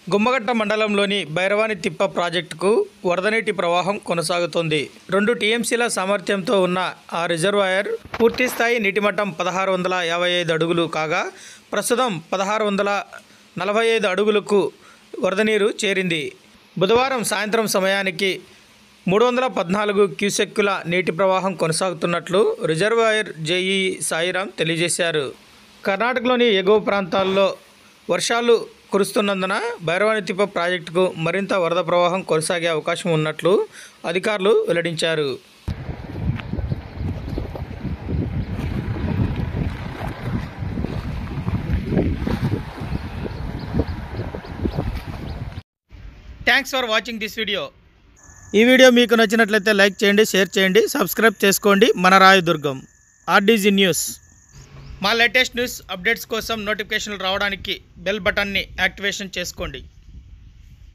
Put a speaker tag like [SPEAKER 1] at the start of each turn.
[SPEAKER 1] గుమ్మగట్ట మండలంలోని భైరవానితిప్ప ప్రాజెక్టుకు వరద నీటి ప్రవాహం కొనసాగుతోంది. 2 టీఎంసీల సామర్థ్యంతో ఉన్న ఆ రిజర్వాయర్ పూర్తిస్థాయి నీటిమట్టం 1655 అడుగులు కాగా ప్రస్తుతం 1645 అడుగులకు వరద నీరు చేరింది. బుధవారం సాయంత్రం సమయానికి 314 క్యూసెక్కుల నీటి ప్రవాహం కొనసాగుతున్నట్లు రిజర్వాయర్ జేఈ సాయిరాం తెలియజేశారు. కర్ణాటకలోని ఎగువ ప్రాంతాల్లో వర్షాలు కురుస్తున్నందున భైరవానితిప్ప ప్రాజెక్టుకు మరింత వరద ప్రవాహం కొనసాగే అవకాశం ఉన్నట్లు అధికారులు వెల్లడించారు. Thanks for watching this video. ఈ వీడియో మీకు నచ్చినట్లయితే లైక్ చేయండి, షేర్ చేయండి, సబ్స్క్రైబ్ చేసుకోండి. మన రాయదుర్గం ఆర్డీజీ న్యూస్. మా లేటెస్ట్ న్యూస్ అప్డేట్స్ కోసం నోటిఫికేషన్లు రావడానికి బెల్ బటన్ని యాక్టివేషన్ చేసుకోండి.